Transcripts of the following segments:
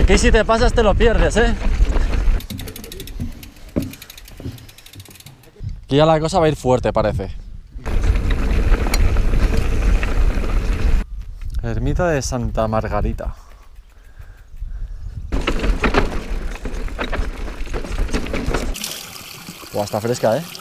Aquí si te pasas te lo pierdes, ¿eh? Aquí ya la cosa va a ir fuerte, parece. Ermita de Santa Margarita. Buah, está fresca, ¿eh?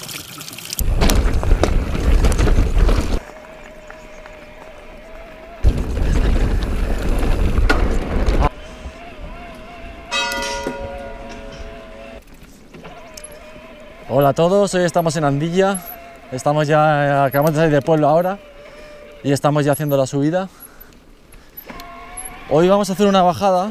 Hola a todos, hoy estamos en Andilla. Acabamos de salir del pueblo ahora y estamos ya haciendo la subida. Hoy vamos a hacer una bajada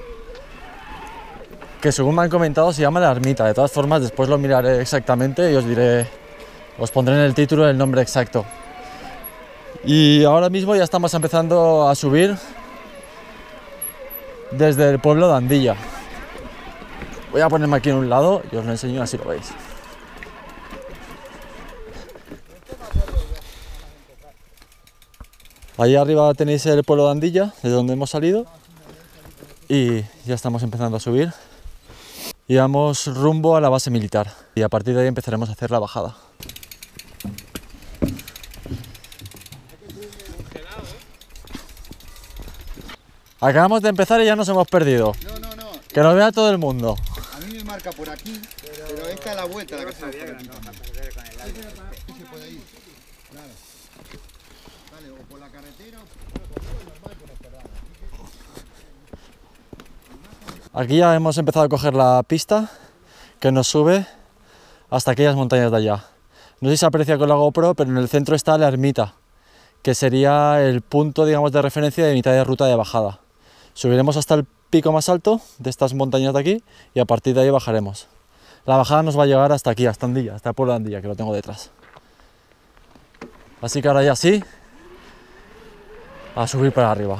que, según me han comentado, se llama La Ermita. De todas formas, después lo miraré exactamente y os pondré en el título el nombre exacto. Y ahora mismo ya estamos empezando a subir desde el pueblo de Andilla. Voy a ponerme aquí en un lado y os lo enseño así lo veis. Ahí arriba tenéis el pueblo de Andilla, de donde hemos salido, y ya estamos empezando a subir. Y vamos rumbo a la base militar, y a partir de ahí empezaremos a hacer la bajada. Acabamos de empezar y ya nos hemos perdido. No. Que lo vea todo el mundo. A mí me marca por aquí, pero esta es la vuelta la que se puede ir. Claro. Vale, o por la carretera o... Aquí ya hemos empezado a coger la pista que nos sube hasta aquellas montañas de allá. No sé si se aprecia con la GoPro, pero en el centro está la ermita, que sería el punto, digamos, de referencia de mitad de ruta de bajada. Subiremos hasta el pico más alto de estas montañas de aquí y a partir de ahí bajaremos. La bajada nos va a llegar hasta aquí, hasta Andilla, hasta el pueblo de Andilla, que lo tengo detrás. Así que ahora ya sí, a subir para arriba.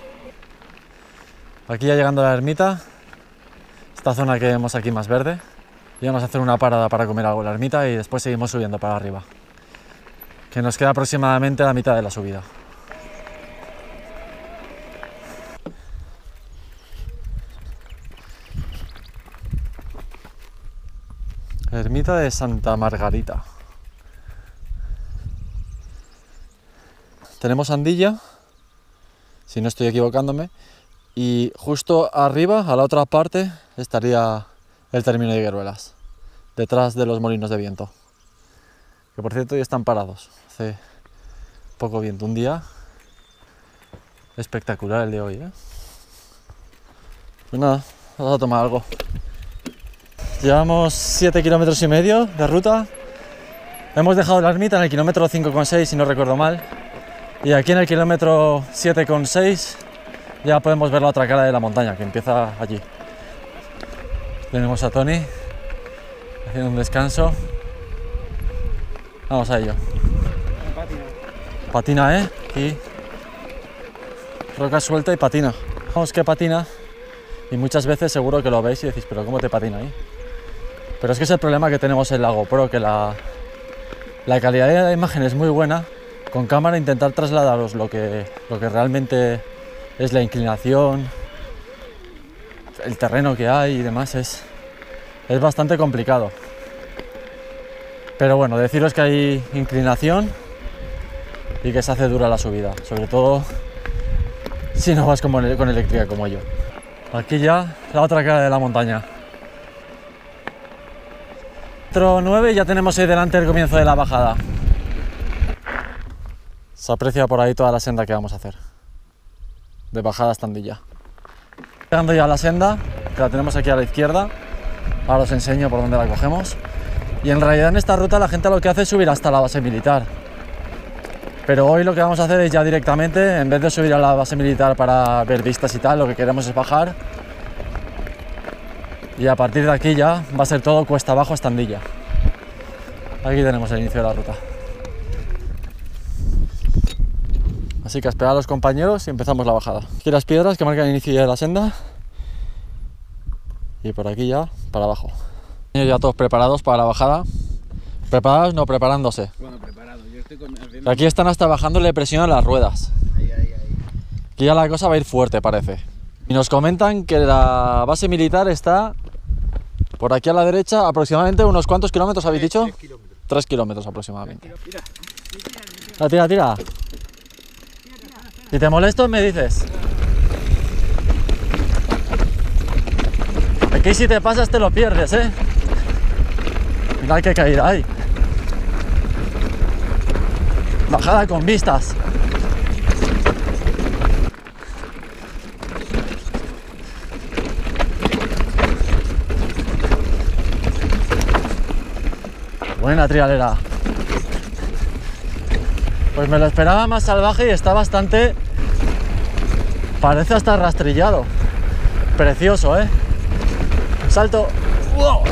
Aquí ya llegando a la ermita, esta zona que vemos aquí más verde, y vamos a hacer una parada para comer algo en la ermita y después seguimos subiendo para arriba, que nos queda aproximadamente la mitad de la subida. Ermita de Santa Margarita. Tenemos Andilla, si no estoy equivocándome, y justo arriba, a la otra parte, estaría el término de Higueruelas, detrás de los molinos de viento, que por cierto ya están parados, hace poco viento, un día espectacular el de hoy, ¿eh? Pues nada, vamos a tomar algo. Llevamos 7,5 kilómetros de ruta, hemos dejado la ermita en el kilómetro 5,6 si no recuerdo mal, y aquí en el kilómetro 7,6 ya podemos ver la otra cara de la montaña, que empieza allí. Tenemos a Tony haciendo un descanso. Vamos a ello. Patina, ¿eh? Aquí. Roca suelta y patina. Vamos que patina. Y muchas veces seguro que lo veis y decís, pero ¿cómo te patina ahí? Pero es que es el problema que tenemos en la GoPro, que la calidad de la imagen es muy buena. Con cámara intentar trasladaros lo que realmente es la inclinación, el terreno que hay y demás, es bastante complicado. Pero bueno, deciros que hay inclinación y que se hace dura la subida, sobre todo si no vas con eléctrica como yo. Aquí ya la otra cara de la montaña. Metro 9 ya tenemos ahí delante el comienzo de la bajada. Se aprecia por ahí toda la senda que vamos a hacer, de bajada hasta Andilla. Llegando ya a la senda, que la tenemos aquí a la izquierda, ahora os enseño por dónde la cogemos. Y en realidad en esta ruta la gente lo que hace es subir hasta la base militar. Pero hoy lo que vamos a hacer es ya directamente, en vez de subir a la base militar para ver vistas y tal, lo que queremos es bajar. Y a partir de aquí ya va a ser todo cuesta abajo hasta Andilla. Aquí tenemos el inicio de la ruta. Así que a esperar a los compañeros y empezamos la bajada. Aquí las piedras que marcan el inicio de la senda. Y por aquí ya para abajo. Ya todos preparados para la bajada. ¿Preparados? No, preparándose. Bueno, preparado. Yo estoy Aquí están hasta bajándole presión a las ruedas. Ahí. Aquí ya la cosa va a ir fuerte, parece. Y nos comentan que la base militar está por aquí a la derecha, aproximadamente unos cuantos kilómetros habéis dicho. 3 kilómetros. 3 kilómetros aproximadamente. Mira, Tira, tira. Si te molesto, me dices. Aquí si te pasas te lo pierdes, ¿eh? Mira qué caída hay. Bajada con vistas. Buena trialera. Pues me lo esperaba más salvaje y está bastante... Parece hasta rastrillado. Precioso, ¿eh? Salto. ¡Wow!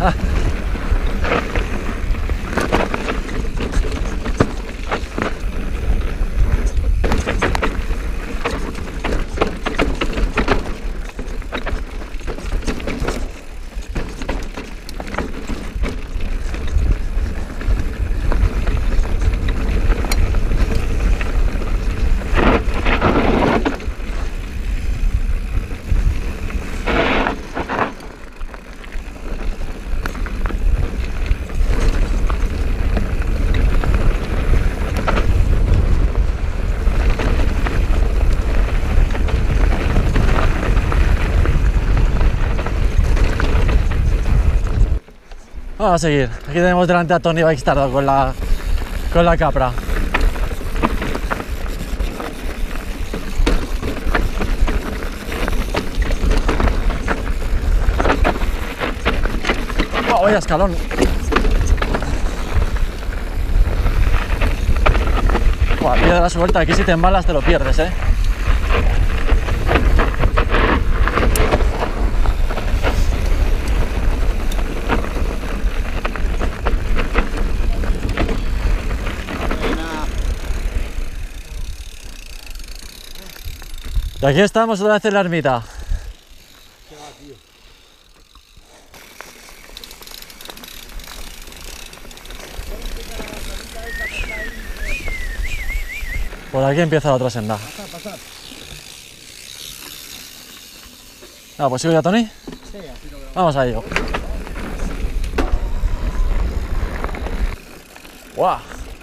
Vamos a seguir. Aquí tenemos delante a Tony Bikestardo con la Capra. ¡Oh, vaya escalón! Buah, piedra suelta, aquí si te embalas te lo pierdes, ¿eh? Y aquí estamos otra vez en la ermita. Por aquí empieza la otra senda. pasar. Ah, pues sigo ya, Tony. Sí, así lo veo. Vamos a ello. ¡Guau!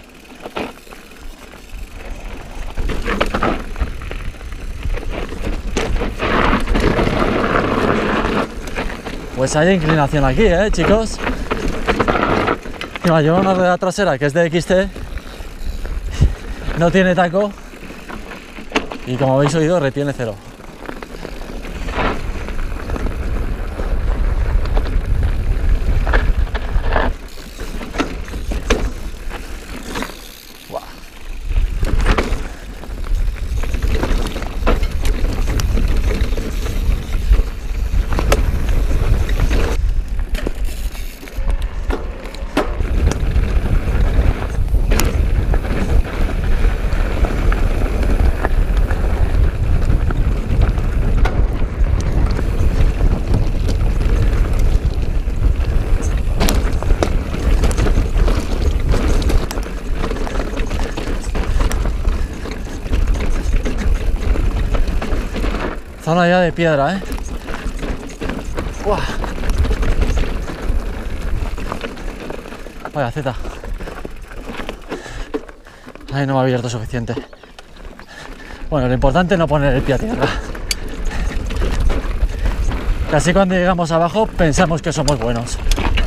Pues hay inclinación aquí, chicos. Encima lleva una rueda trasera que es de XT. No tiene taco. Y como habéis oído, retiene cero. Zona ya de piedra, ¿eh? ¡Uah! Vaya zeta. Ahí no me ha abierto suficiente. Bueno, lo importante es no poner el pie a tierra. Casi cuando llegamos abajo pensamos que somos buenos.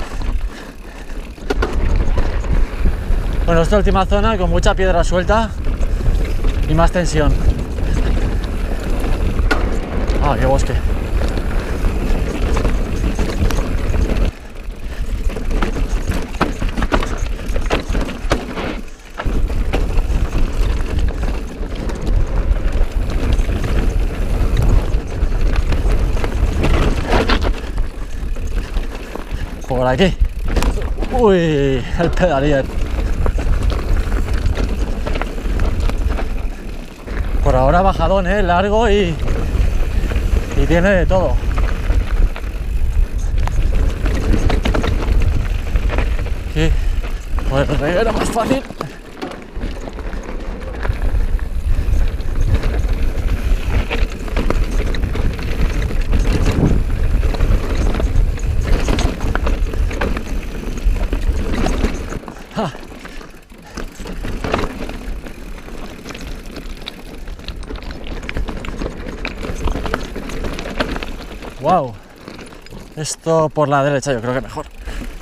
Bueno, esta última zona con mucha piedra suelta y más tensión. Ah, qué bosque. Por aquí. Uy, el pedalier. Por ahora bajadón, largo y tiene de todo. Aquí, pues el reguero más fácil. Wow. Esto por la derecha yo creo que mejor.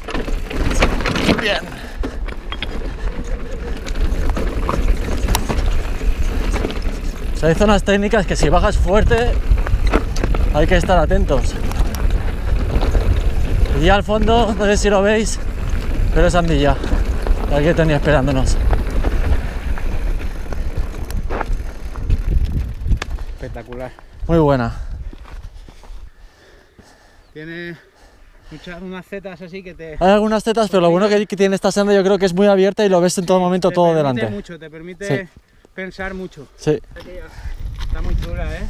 Bien. O sea, hay zonas técnicas que si bajas fuerte hay que estar atentos. Y al fondo, no sé si lo veis, pero es Andilla. Aquí tenía esperándonos. Espectacular. Muy buena. Tiene unas setas así que te... Hay algunas tetas, pero lo bueno que tiene esta senda yo creo que es muy abierta y lo ves en todo momento todo delante. Te permite pensar mucho. Sí. Está muy chula, ¿eh?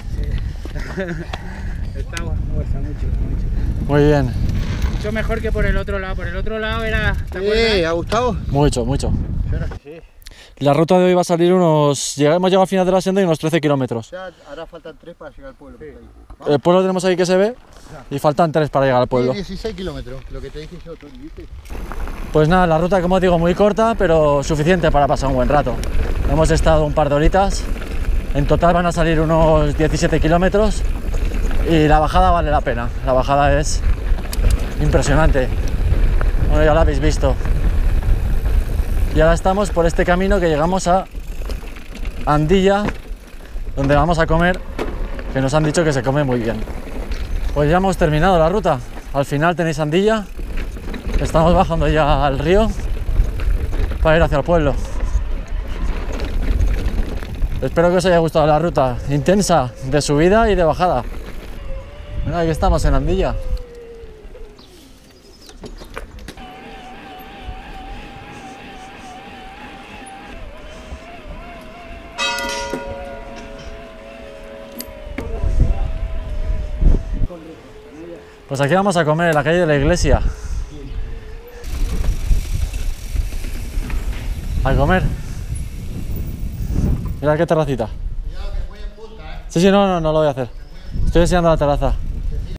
Está mucho. Muy bien. Mucho mejor que por el otro lado. Por el otro lado era... ¿Te acuerdas? ¿Ha gustado? Mucho, mucho. Sí. La ruta de hoy va a salir hemos llegado al final de la senda y unos 13 kilómetros. Ya hará falta 3 para llegar al pueblo. Sí. El pueblo tenemos ahí que se ve y faltan 3 para llegar al pueblo. 16 kilómetros, lo que te dije yo, ¿viste? Pues nada, la ruta como digo muy corta, pero suficiente para pasar un buen rato. Hemos estado un par de horitas, en total van a salir unos 17 kilómetros y la bajada vale la pena. La bajada es impresionante, bueno, ya lo habéis visto. Y ahora estamos por este camino que llegamos a Andilla, donde vamos a comer, que nos han dicho que se come muy bien. Pues ya hemos terminado la ruta, al final tenéis Andilla, estamos bajando ya al río para ir hacia el pueblo. Espero que os haya gustado la ruta, intensa, de subida y de bajada. Mira, aquí estamos en Andilla. Pues aquí vamos a comer en la calle de la iglesia. A comer. Mira qué terracita. Sí, no lo voy a hacer. Estoy enseñando la terraza.